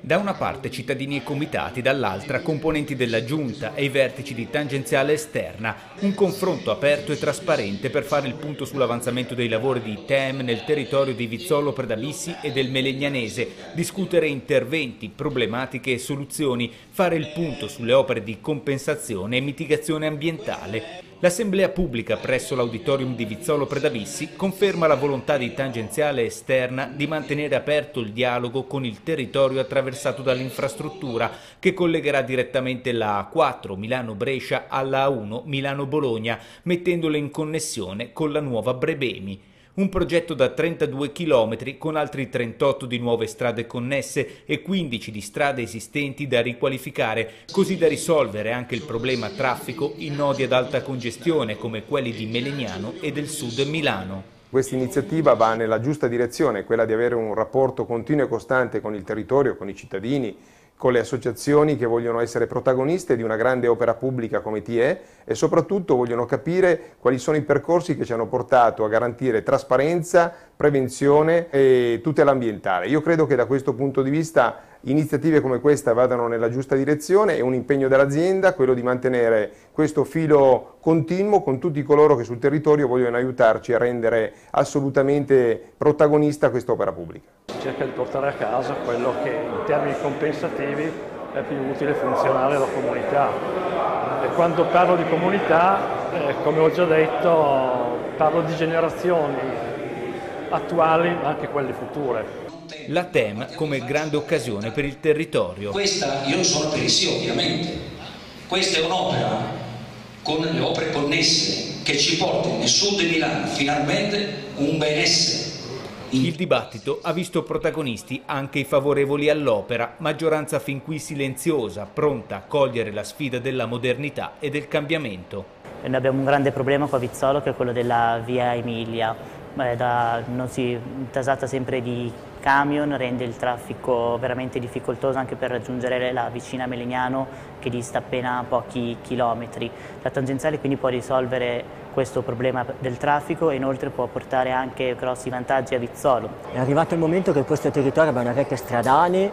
Da una parte cittadini e comitati, dall'altra componenti della Giunta e i vertici di Tangenziale Esterna. Un confronto aperto e trasparente per fare il punto sull'avanzamento dei lavori di TEM nel territorio di Vizzolo Predabissi e del Melegnanese, discutere interventi, problematiche e soluzioni, fare il punto sulle opere di compensazione e mitigazione ambientale. L'assemblea pubblica presso l'auditorium di Vizzolo Predabissi conferma la volontà di Tangenziale Esterna di mantenere aperto il dialogo con il territorio attraversato dall'infrastruttura che collegherà direttamente la A4 Milano-Brescia alla A1 Milano-Bologna, mettendole in connessione con la nuova Brebemi. Un progetto da 32 km con altri 38 di nuove strade connesse e 15 di strade esistenti da riqualificare, così da risolvere anche il problema traffico in nodi ad alta congestione come quelli di Melegnano e del sud Milano. Questa iniziativa va nella giusta direzione, quella di avere un rapporto continuo e costante con il territorio, con i cittadini, con le associazioni che vogliono essere protagoniste di una grande opera pubblica come TE e soprattutto vogliono capire quali sono i percorsi che ci hanno portato a garantire trasparenza, prevenzione e tutela ambientale. Io credo che da questo punto di vista iniziative come questa vadano nella giusta direzione e un impegno dell'azienda quello di mantenere questo filo continuo con tutti coloro che sul territorio vogliono aiutarci a rendere assolutamente protagonista quest'opera pubblica. Cerca di portare a casa quello che in termini compensativi è più utile e funzionale alla comunità. E quando parlo di comunità, come ho già detto, parlo di generazioni attuali ma anche quelle future. La TEM come grande occasione per il territorio. Io non sono per il sì, ovviamente. Questa è un'opera con le opere connesse che ci porta nel sud di Milano finalmente un benessere. Il dibattito ha visto protagonisti anche i favorevoli all'opera, maggioranza fin qui silenziosa, pronta a cogliere la sfida della modernità e del cambiamento. Noi abbiamo un grande problema qua a Vizzolo che è quello della via Emilia. Non si tasata sempre di camion, rende il traffico veramente difficoltoso anche per raggiungere la vicina Melegnano che dista appena pochi chilometri. La tangenziale quindi può risolvere questo problema del traffico e inoltre può portare anche grossi vantaggi a Vizzolo. È arrivato il momento che questo territorio abbia una rete stradale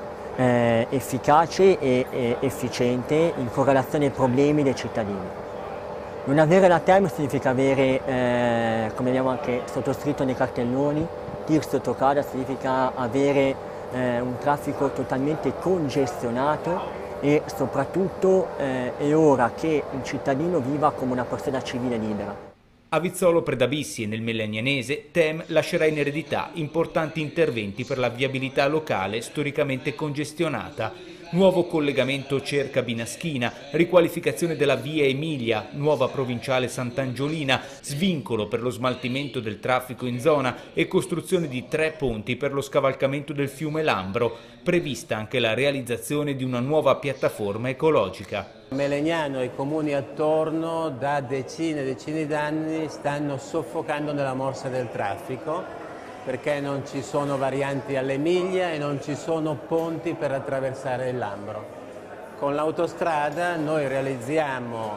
efficace e efficiente in correlazione ai problemi dei cittadini. Non avere la TEM significa avere, come abbiamo anche sottoscritto nei cartelloni, TIR sotto casa significa avere un traffico totalmente congestionato e soprattutto è ora che il cittadino viva come una persona civile libera. A Vizzolo Predabissi e nel Melegnanese, TEM lascerà in eredità importanti interventi per la viabilità locale storicamente congestionata. Nuovo collegamento Cerca-Binaschina, riqualificazione della via Emilia, nuova provinciale Sant'Angiolina, svincolo per lo smaltimento del traffico in zona e costruzione di 3 ponti per lo scavalcamento del fiume Lambro. Prevista anche la realizzazione di una nuova piattaforma ecologica. Melegnano e i comuni attorno da decine e decine d'anni stanno soffocando nella morsa del traffico perché non ci sono varianti all'Emilia e non ci sono ponti per attraversare il Lambro. Con l'autostrada noi realizziamo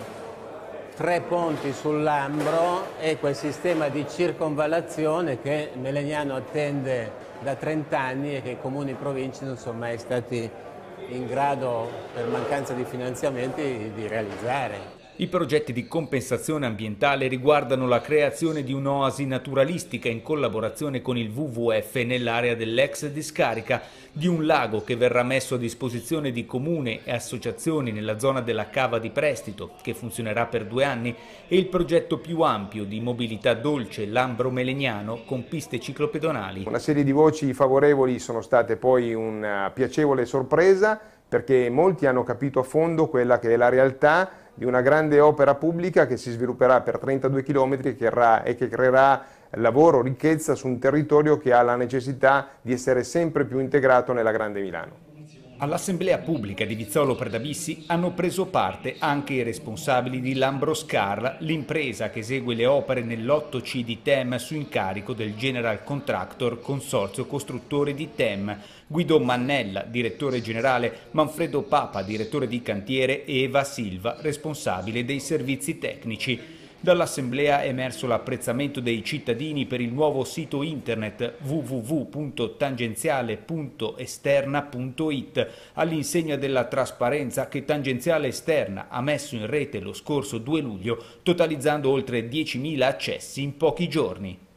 3 ponti sul Lambro e quel sistema di circonvallazione che Melegnano attende da 30 anni e che i comuni e province non sono mai stati in grado, per mancanza di finanziamenti, di realizzare. I progetti di compensazione ambientale riguardano la creazione di un'oasi naturalistica in collaborazione con il WWF nell'area dell'ex discarica, di un lago che verrà messo a disposizione di comune e associazioni nella zona della Cava di Prestito, che funzionerà per 2 anni, e il progetto più ampio di mobilità dolce Lambro-Melegnano con piste ciclopedonali. Una serie di voci favorevoli sono state poi una piacevole sorpresa perché molti hanno capito a fondo quella che è la realtà di una grande opera pubblica che si svilupperà per 32 km e che creerà lavoro, ricchezza su un territorio che ha la necessità di essere sempre più integrato nella Grande Milano. All'assemblea pubblica di Vizzolo Predabissi hanno preso parte anche i responsabili di Lambroscar, l'impresa che esegue le opere nell'8C di TEM su incarico del General Contractor Consorzio Costruttore di TEM, Guido Mannella, direttore generale, Manfredo Papa, direttore di cantiere e Eva Silva, responsabile dei servizi tecnici. Dall'assemblea è emerso l'apprezzamento dei cittadini per il nuovo sito internet www.tangenziale.esterna.it, all'insegna della trasparenza che Tangenziale Esterna ha messo in rete lo scorso 2 luglio, totalizzando oltre 10.000 accessi in pochi giorni.